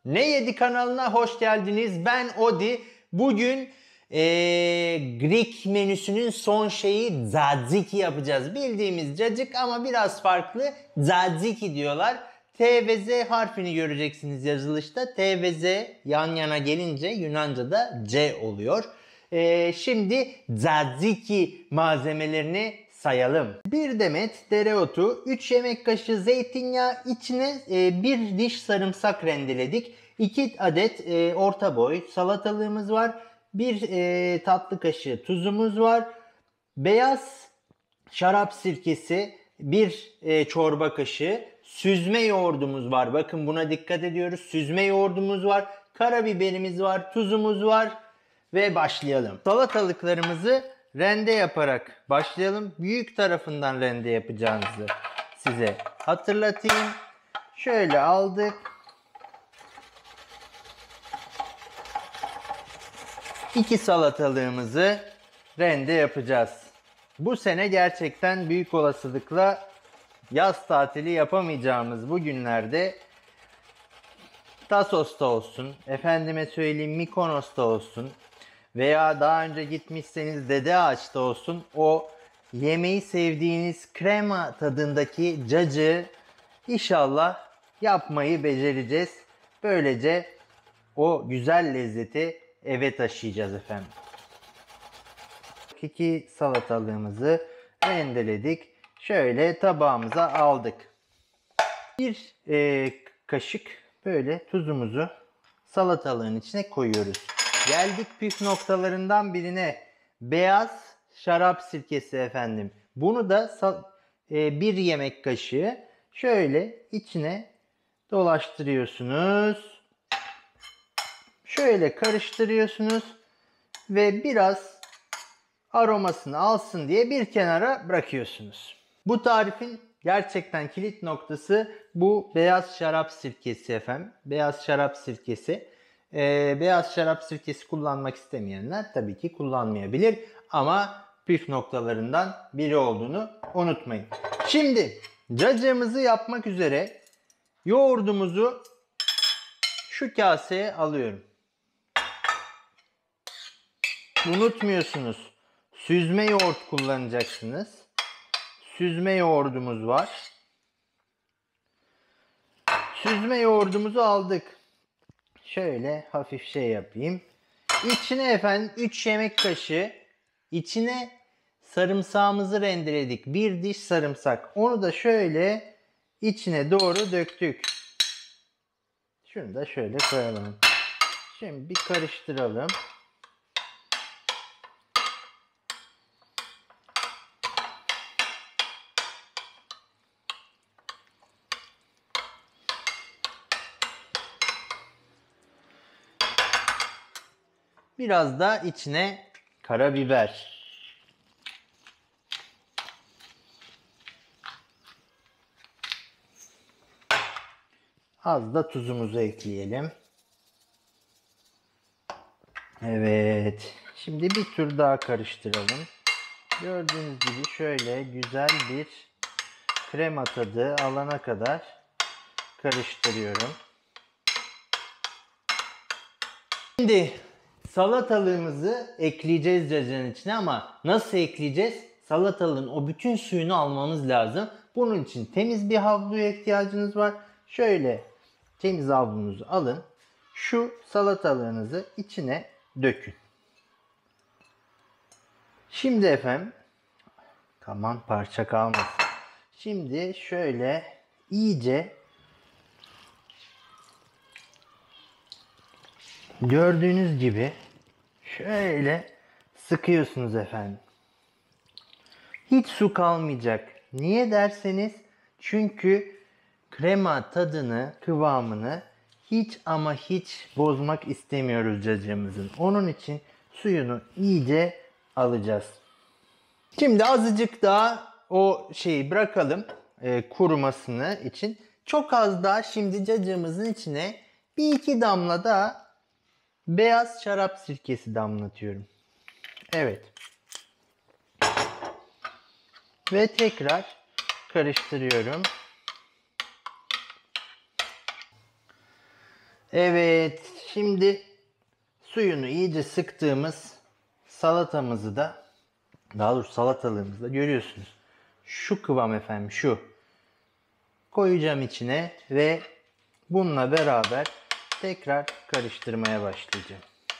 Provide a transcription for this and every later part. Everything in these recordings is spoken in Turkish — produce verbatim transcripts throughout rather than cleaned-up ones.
Ne Yedi kanalına hoş geldiniz. Ben Odi. Bugün ee, Greek menüsünün son şeyi tzatziki yapacağız. Bildiğimiz cacık ama biraz farklı. Tzatziki diyorlar. T ve Z harfini göreceksiniz yazılışta. T ve Z yan yana gelince Yunanca'da C oluyor. Ee, şimdi tzatziki malzemelerini sayalım. Bir demet dereotu, üç yemek kaşığı zeytinyağı, içine e, bir diş sarımsak rendeledik. iki adet e, orta boy salatalığımız var. bir e, tatlı kaşığı tuzumuz var. Beyaz şarap sirkesi bir e, çorba kaşığı. Süzme yoğurdumuz var. Bakın buna dikkat ediyoruz. Süzme yoğurdumuz var. Karabiberimiz var. Tuzumuz var. Ve başlayalım. Salatalıklarımızı rende yaparak başlayalım. Büyük tarafından rende yapacağınızı size hatırlatayım. Şöyle aldık. İki salatalığımızı rende yapacağız. Bu sene gerçekten büyük olasılıkla yaz tatili yapamayacağımız bu günlerde Tassos'ta olsun, efendime söyleyeyim Mikonos'ta olsun veya daha önce gitmişseniz Dede Ağaç'ta olsun, o yemeği sevdiğiniz krema tadındaki cacığı inşallah yapmayı becereceğiz. Böylece o güzel lezzeti eve taşıyacağız efendim. İki salatalığımızı rendeledik. Şöyle tabağımıza aldık. Bir e, kaşık böyle tuzumuzu salatalığın içine koyuyoruz. Geldik püf noktalarından birine. Beyaz şarap sirkesi efendim. Bunu da e, bir yemek kaşığı şöyle içine dolaştırıyorsunuz. Şöyle karıştırıyorsunuz ve biraz aromasını alsın diye bir kenara bırakıyorsunuz. Bu tarifin gerçekten kilit noktası bu beyaz şarap sirkesi efendim. Beyaz şarap sirkesi. Ee, beyaz şarap sirkesi kullanmak istemeyenler tabii ki kullanmayabilir. Ama püf noktalarından biri olduğunu unutmayın. Şimdi cacığımızı yapmak üzere yoğurdumuzu şu kaseye alıyorum. Unutmuyorsunuz. Süzme yoğurt kullanacaksınız. Süzme yoğurdumuz var. Süzme yoğurdumuzu aldık. Şöyle hafif şey yapayım. İçine efendim üç yemek kaşığı, içine sarımsağımızı rendeledik. Bir diş sarımsak. Onu da şöyle içine doğru döktük. Şunu da şöyle koyalım. Şimdi bir karıştıralım. Biraz da içine karabiber. Az da tuzumuzu ekleyelim. Evet. Şimdi bir tur daha karıştıralım. Gördüğünüz gibi şöyle güzel bir krema tadı alana kadar karıştırıyorum. Şimdi salatalığımızı ekleyeceğiz cacığın içine ama nasıl ekleyeceğiz? Salatalığın o bütün suyunu almamız lazım. Bunun için temiz bir havluya ihtiyacınız var. Şöyle temiz havlunuzu alın. Şu salatalığınızı içine dökün. Şimdi efendim, aman parça kalmasın. Şimdi şöyle iyice gördüğünüz gibi şöyle sıkıyorsunuz efendim. Hiç su kalmayacak. Niye derseniz çünkü krema tadını, kıvamını hiç ama hiç bozmak istemiyoruz cacığımızın. Onun için suyunu iyice alacağız. Şimdi azıcık daha o şeyi bırakalım e, kurumasını için. Çok az daha şimdi cacığımızın içine bir iki damla daha beyaz şarap sirkesi damlatıyorum. Evet. Ve tekrar karıştırıyorum. Evet, şimdi suyunu iyice sıktığımız salatamızı da, daha doğrusu salatalığımızı da görüyorsunuz. Şu kıvam efendim, şu. Koyacağım içine ve bununla beraber tekrar karıştırmaya başlayacağım.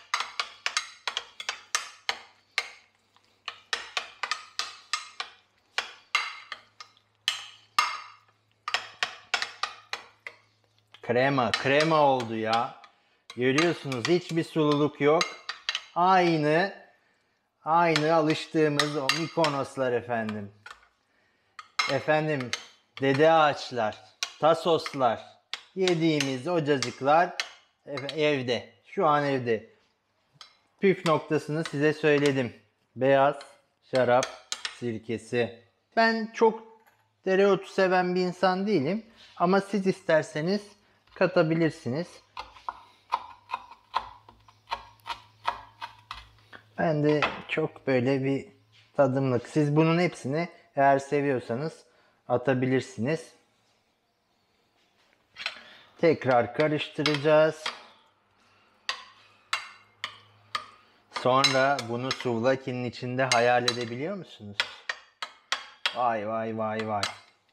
Krema, krema oldu ya. Görüyorsunuz, hiçbir sululuk yok. Aynı, aynı alıştığımız o Mikonoslar efendim. Efendim, dede ağaçlar, tasoslar, yediğimiz o cacıklar evde. Şu an evde. Püf noktasını size söyledim. Beyaz şarap sirkesi. Ben çok dereotu seven bir insan değilim. Ama siz isterseniz katabilirsiniz. Ben de çok böyle bir tadımlık. Siz bunun hepsini eğer seviyorsanız atabilirsiniz. Tekrar karıştıracağız. Sonra bunu souvlaki'nin içinde hayal edebiliyor musunuz? Vay vay vay vay.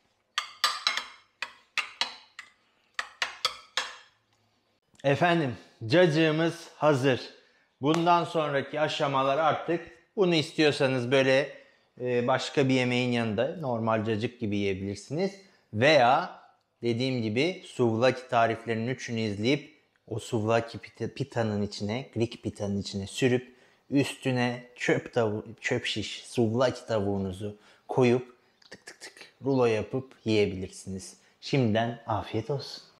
Efendim, cacığımız hazır. Bundan sonraki aşamalar artık, bunu istiyorsanız böyle başka bir yemeğin yanında normal cacık gibi yiyebilirsiniz. Veya dediğim gibi souvlaki tariflerinin üçünü izleyip o souvlaki pitanın içine, Greek pitanın içine sürüp üstüne çöp tavu, çöp şiş souvlaki tavuğunuzu koyup tık tık tık rulo yapıp yiyebilirsiniz. Şimdiden afiyet olsun.